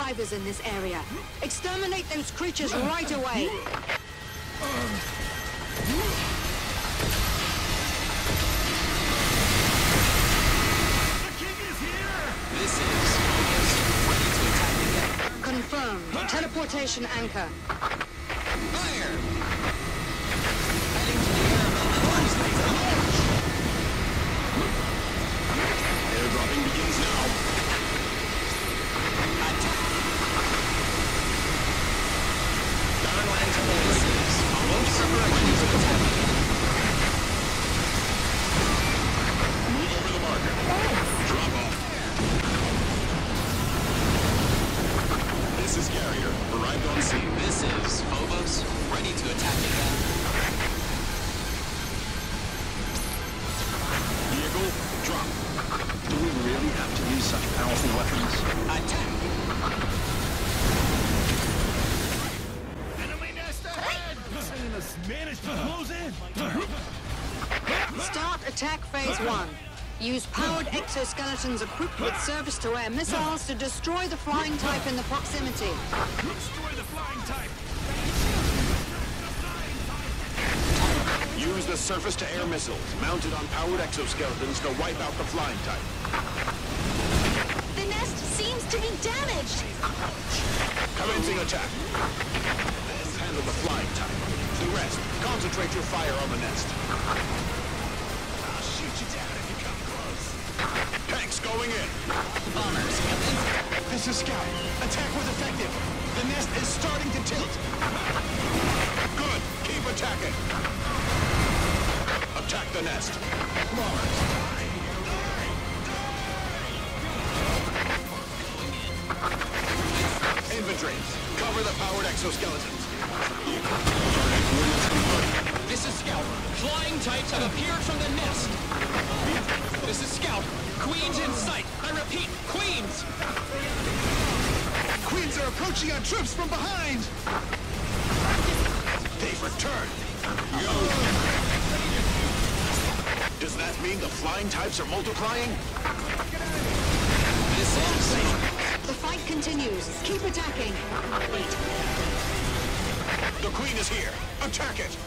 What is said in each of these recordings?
survivors in this area. Exterminate those creatures right away. Confirmed. Teleportation anchor. Fire! Heading to the air. Airdropping begins now. Attack! Darnland to bases. Almost ready to attack. Move over the marker. Drop off. This is Carrier. Arrived on scene. This is Phobos, ready to attack again. Vehicle, drop. Do we really have to use such powerful weapons? Attack! Enemy nest ahead! Managed to close in! Start attack phase 1. Use powered exoskeletons equipped with surface-to-air missiles to destroy the flying type in the proximity. Destroy the flying type! Use the surface-to-air missiles mounted on powered exoskeletons to wipe out the flying type. The nest seems to be damaged. Commencing attack. Let's handle the flying type. The rest, concentrate your fire on the nest. I'll shoot you down if you come close. Tanks going in. Bombers, Captain. This is Scout. Attack was effective. The nest is starting to tilt. Good. Keep attacking. Attack the nest. Bombers. Infantry, cover the powered exoskeletons. This is Scout. Flying types have appeared from the nest. This is Scout. Queens in sight. I repeat, Queens! Queens are approaching our troops from behind! They've returned. Does that mean the flying types are multiplying? This is... The fight continues. Keep attacking. Wait. The Queen is here. Attack it!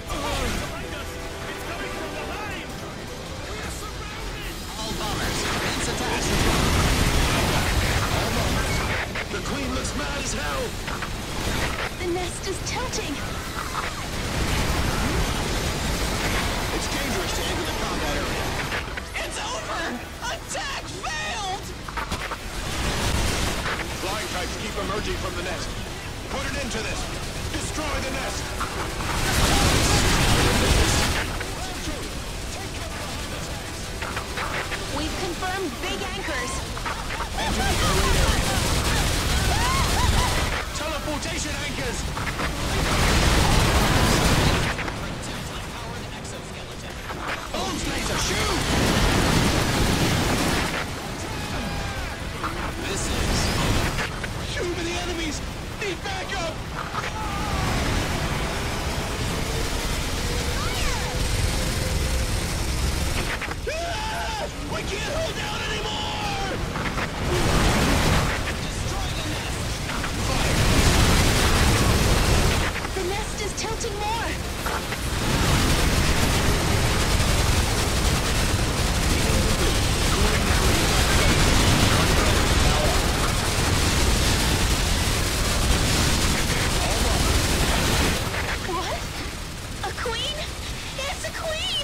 All bombers, commence attack. The Queen looks mad as hell! The nest is tilting. It's dangerous to enter the combat area. It's over! Attack failed! Flying types keep emerging from the nest. Put an end to this! Destroy the nest! We've confirmed big anchors. Teleportation anchors! Bones laser, shoot! This is... Too many enemies! Need backup! Ah! We can't hold down anymore! Destroy the nest! Fire! The nest is tilting more. What? A queen? It's a queen!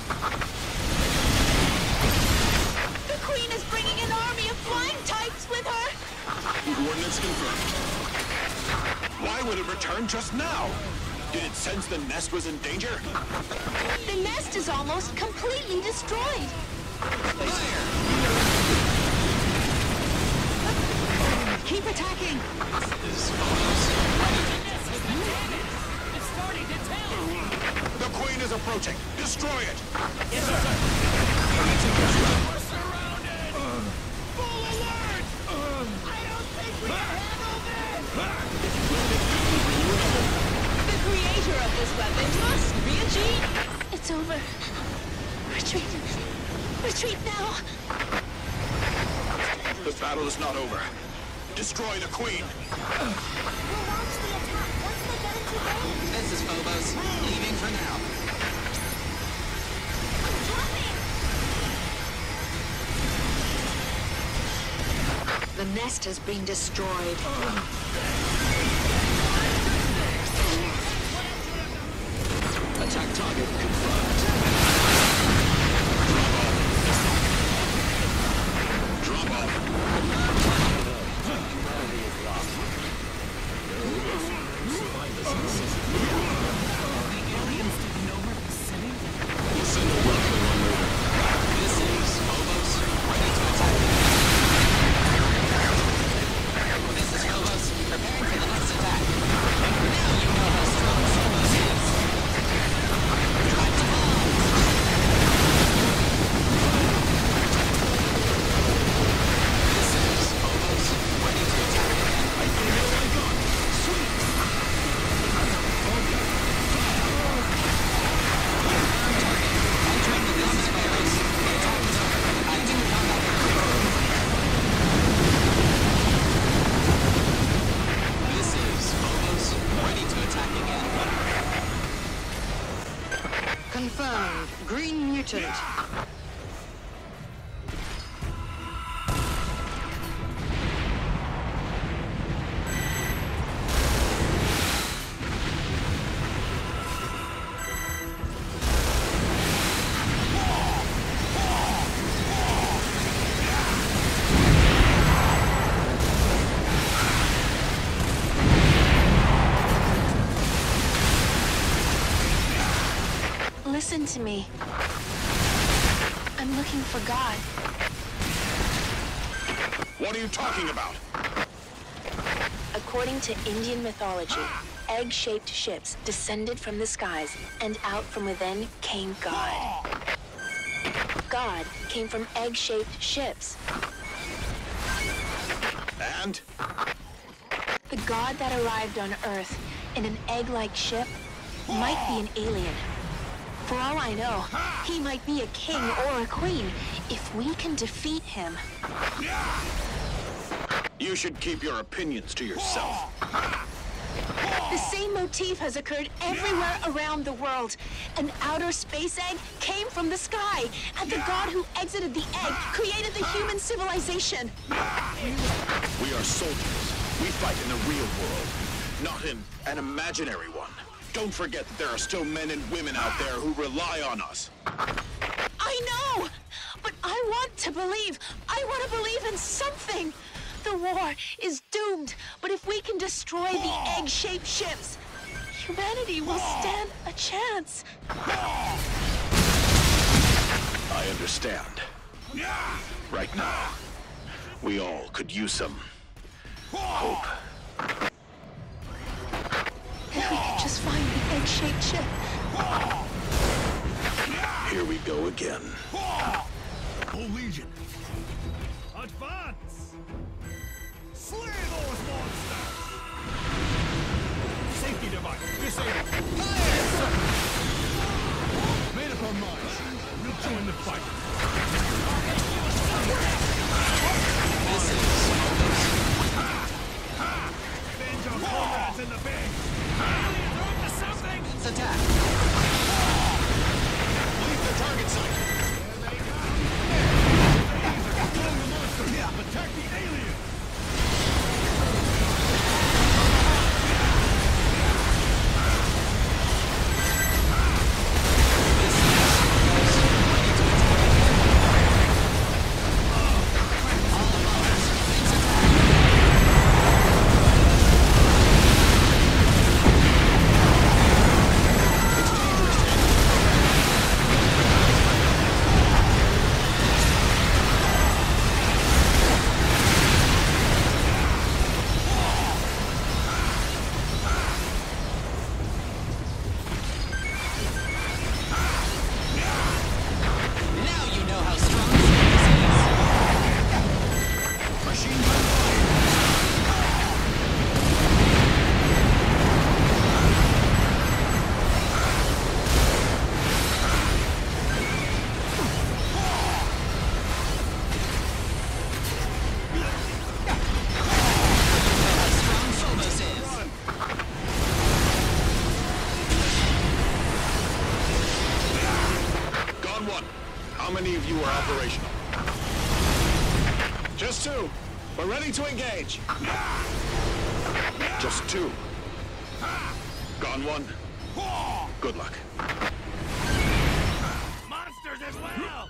The queen is bringing an army of flying types with her! Coordinates confirmed. Why would it return just now? Did it sense the nest was in danger? The nest is almost completely destroyed. Fire! Keep attacking. This is Phobos. The Queen is approaching. Destroy it! Yes, sir. We're surrounded! Full alert! I don't think we can handle this! The creator of this weapon must be a genius. It's over. Retreat. Retreat now. The battle is not over. Destroy the Queen. We'll launch the attack once they get into range. This is Phobos. Leaving for now. I'm dropping! The nest has been destroyed. Attack target confirmed. Drop off. We'll send a welcome one later. This is Phobos. Ready to attack. This is Phobos. Preparing for the next attack. Now you know how strong Phobos is. Try to hold. This is Phobos. Ready to attack. Entering the business phase. The attack is over. Acting combat equipment. This is Phobos. Ready to attack again. Confirmed. Green mutant. Listen to me. I'm looking for God. What are you talking about? According to Indian mythology, egg-shaped ships descended from the skies, and out from within came God. God came from egg-shaped ships. And? The God that arrived on Earth in an egg-like ship might be an alien. For all I know, he might be a king or a queen. If we can defeat him, You should keep your opinions to yourself. the same motif has occurred everywhere around the world. An outer space egg came from the sky, and the God who exited the egg created the human civilization. We are soldiers. We fight in the real world, not in an imaginary one. Don't forget that there are still men and women out there who rely on us. I know! But I want to believe. I want to believe in something. The war is doomed, but if we can destroy the egg-shaped ships, humanity will stand a chance. I understand. Right now, we all could use some hope. If we could just find the egg-shaped ship. Here we go again. O Legion, advance! Slay those monsters! Safety device disabled. Made up our minds. We'll join the fight. This is Phobos. Avenge our comrades in the bay. Aliens are up to something! Let's attack. Leave the target site. Control the monster. Attack the alien. are operational. Just two. We're ready to engage. Just two. Gone one. Good luck. Monsters as well!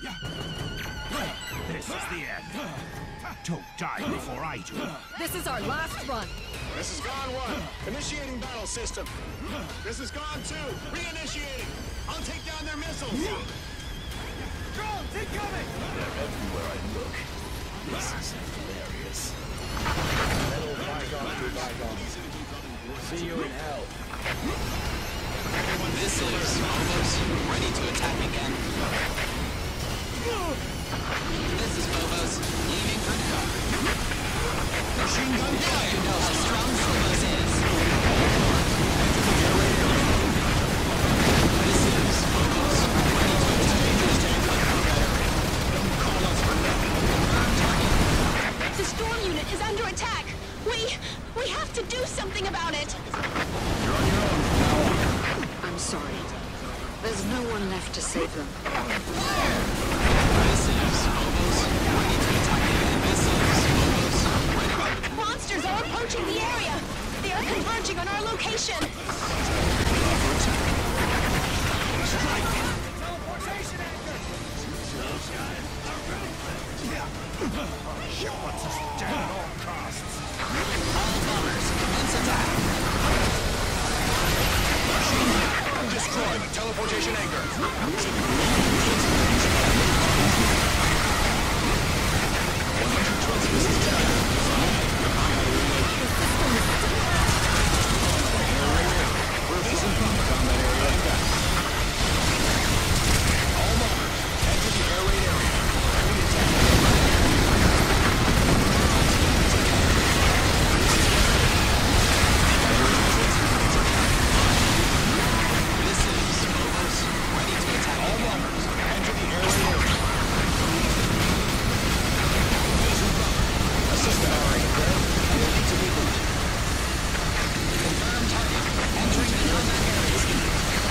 This is the end. Don't die before I do. This is our last run. This is Gone one. Initiating battle system. This is Gone two. Reinitiating. I'll take down their missiles. Drones incoming! They're everywhere I look. This is hilarious. Metal bygone to bygone. See you in hell. This is Phobos, ready to attack again. This is Phobos, leaving for now. Machine gun fire! You know how strong Phobos is. This is Phobos, ready to attack. Don't call us for nothing. The storm unit is under attack. We have to do something about it. You're on your own from now on. I'm sorry. There's no one left to save them. This is Phobos, ready to attack again. This is Phobos, ready. Monsters are approaching the area. They are converging on our location. Teleportation anchor! Ship wants us dead at all costs. All bombers, commence attack. Destroy the teleportation anchor. This is Phobos, ready to attack all bombers. Enter the airway area. Assistant operator, ready to reboot. Confirm target. Entering the combat area.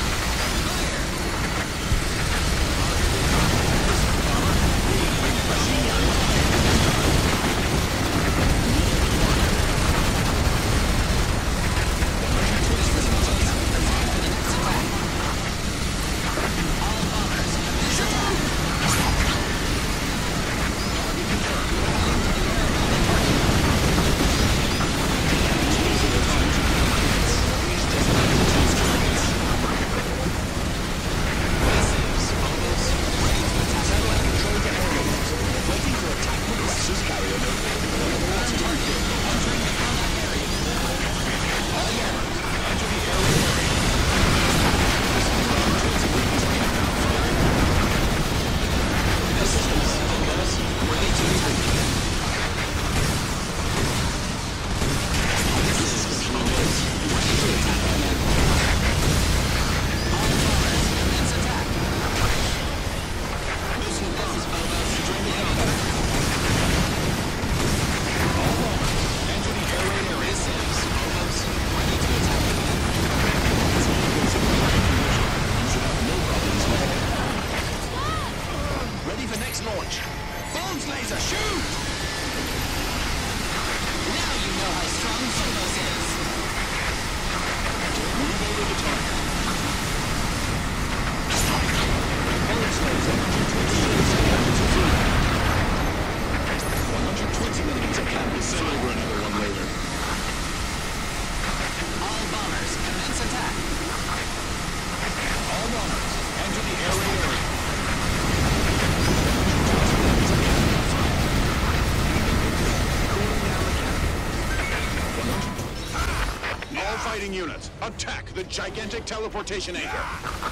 Fighting units, attack the gigantic teleportation anchor.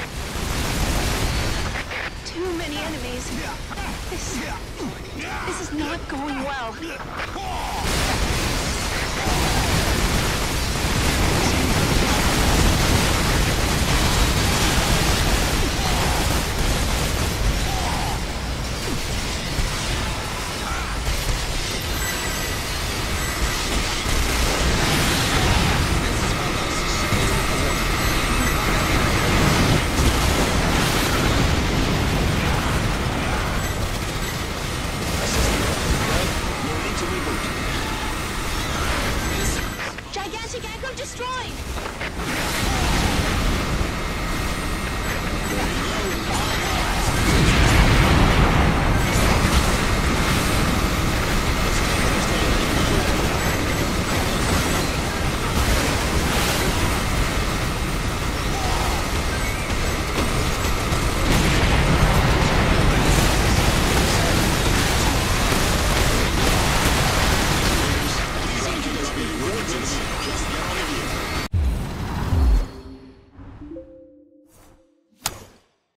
Too many enemies. This is not going well. Magic Aggro destroyed!